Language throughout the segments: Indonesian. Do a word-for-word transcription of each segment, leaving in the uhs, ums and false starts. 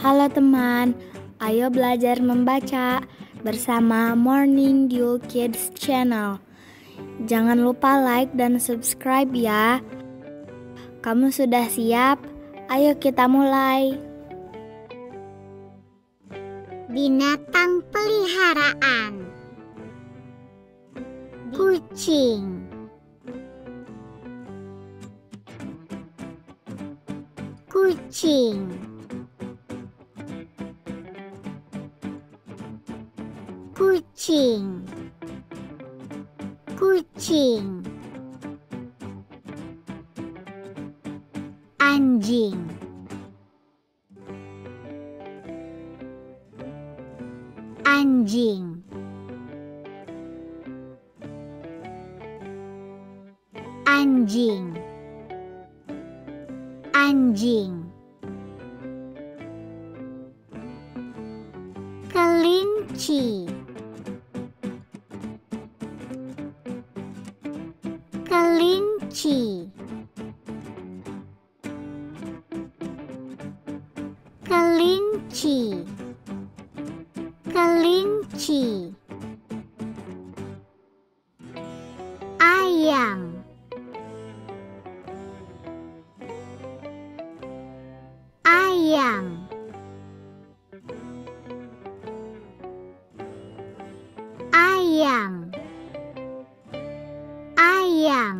Halo teman, ayo belajar membaca bersama Morning Dew Kids Channel. Jangan lupa like dan subscribe ya. Kamu sudah siap? Ayo kita mulai. Binatang peliharaan. Kucing. Kucing. Kucing. Kucing. Anjing. Anjing. Anjing. Anjing. Kelinci. Kelinci. Kelinci. Kelinci. Ayam. Ayam. Ayam. Ayam.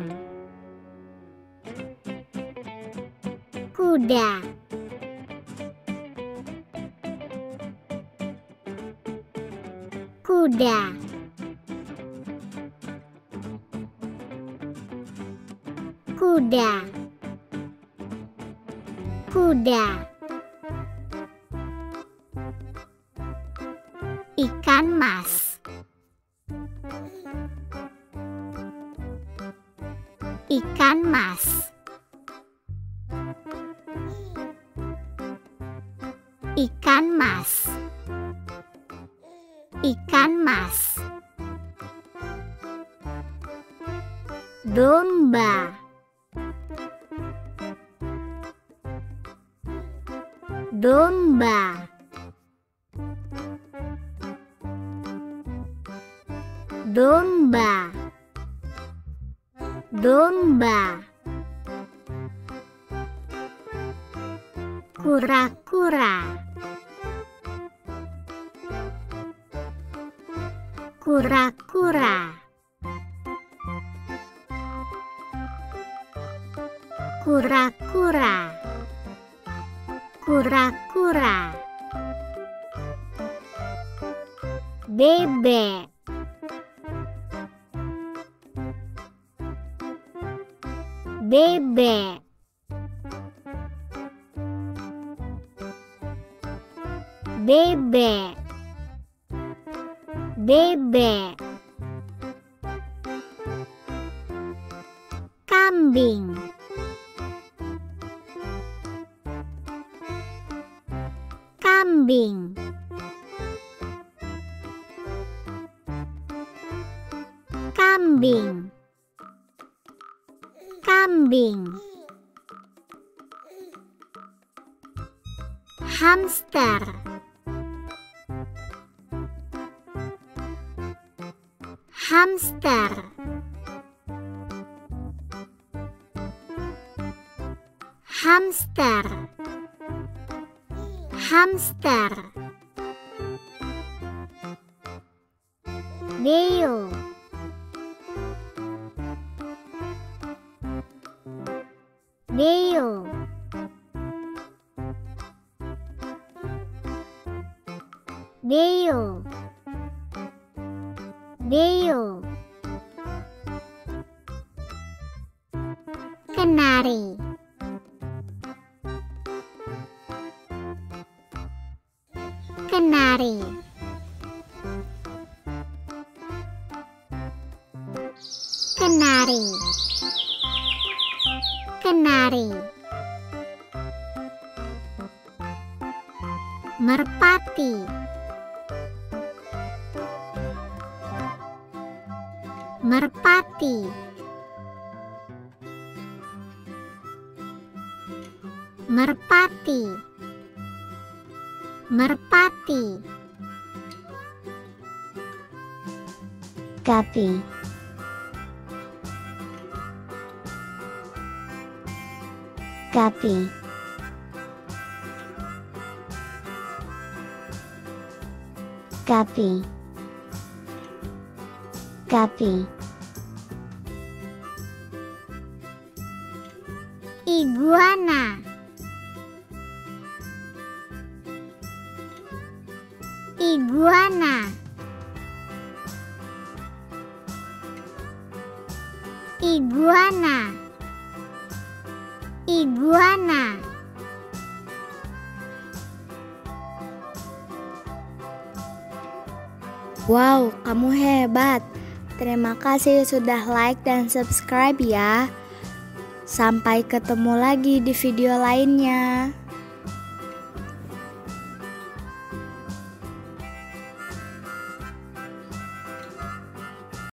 Kuda. Kuda. Kuda. Kuda. Ikan mas. Ikan mas. Ikan mas. Ikan mas. Domba. Domba. Domba. Domba. Kura-kura. Kura-kura. Kura-kura. Kura-kura. Bebek. Bebek. Bebek. Bebek. Kambing. Kambing. Kambing. Kambing. Hamster. Hamster. Hamster. Hamster. Beo. Beo. Beo. Beo. Kenari. Kenari. Kenari. Kenari. Merpati. Merpati. Merpati. merpati, Guppy, Guppy, Guppy, Guppy, iguana, iguana, iguana, iguana. Wow, kamu hebat. Terima kasih sudah like dan subscribe ya. Sampai ketemu lagi di video lainnya.